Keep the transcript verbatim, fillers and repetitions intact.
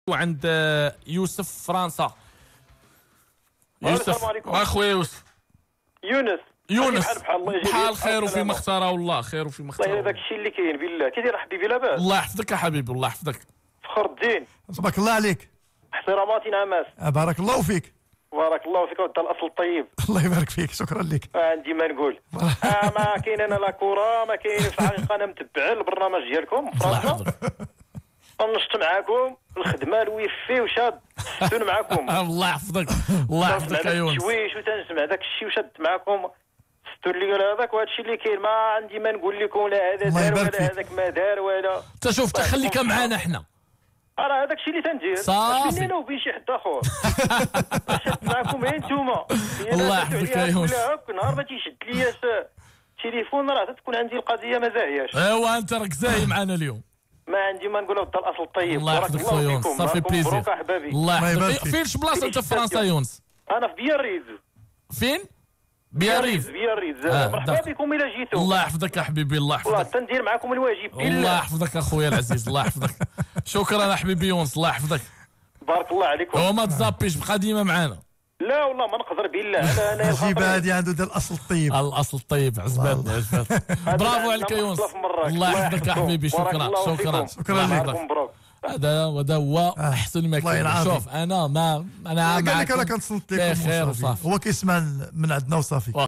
وعند يوسف فرنسا. السلام عليكم اخويا يوسف. يونس يونس بحال بحال خير وفيما اختاره الله، خير وفيما اختاره الله. داك الشيء اللي كاين بالله. كي داير حبيبي لاباس؟ الله يحفظك يا حبيبي، الله يحفظك. فخر الدين تبارك الله عليك. احتراماتي نعماس. بارك الله فيك. بارك الله فيك ودى الاصل الطيب. الله يبارك فيك، شكرا لك. عندي ما نقول. آه ما كاين انا لا كره ما كاين في الحقيقه. انا متبع البرنامج ديالكم فرنسا، نشط معاكم الخدمه الويفي وشاد شنو معاكم. الله يحفظك الله يحفظك يا يونس. شويش وتنسمع داك الشيء وشاد معاكم ستر لي ولا هذاك وهذا الشيء اللي كاين. ما عندي ما نقول لكم لا هذا دار ولا هذاك ما دار ولا. انت شوف خليك معانا حنا، راه هذاك الشيء اللي تندير صافي. بيننا وبين شي حد اخر. شد معكم غير نتوما. الله يحفظك يا يونس. نهار ما تيشد ليا التليفون راه تكون عندي القضيه ما زاهياش. ايوا انت راك زاهي معنا اليوم. ما عندي ما نقول ودى الاصل الطيب. الله يحفظك خويا يونس، صافي بليزير. مبروك احبابي. الله يحفظك. فين بلاصه انت في فرنسا يونس؟ انا في بياريز. فين؟ بياريز. بياريز. آه مرحبا بكم الى جيتوا. الله يحفظك يا حبيبي، الله والله يحفظك. تندير معكم الواجب. الله يحفظك اخويا العزيز، الله يحفظك. شكرا يا حبيبي يونس، الله يحفظك. بارك الله عليكم. وما تزابيش بقى ديما معانا. لا والله ما نقدر بالله. انا انا الجيبه هذه عنده ديال الاصل الطيب. الاصل الطيب عجبتني عجبتني. برافو عليك يا يونس، الله يحفظك يا حبيبي. شكرا شكرا شكرا لك. هذا وهذا هو احسن ما كاين. شوف انا ما انا قال لك انا كنتصل لكم بخير وصافي. هو كيسمع من عندنا وصافي.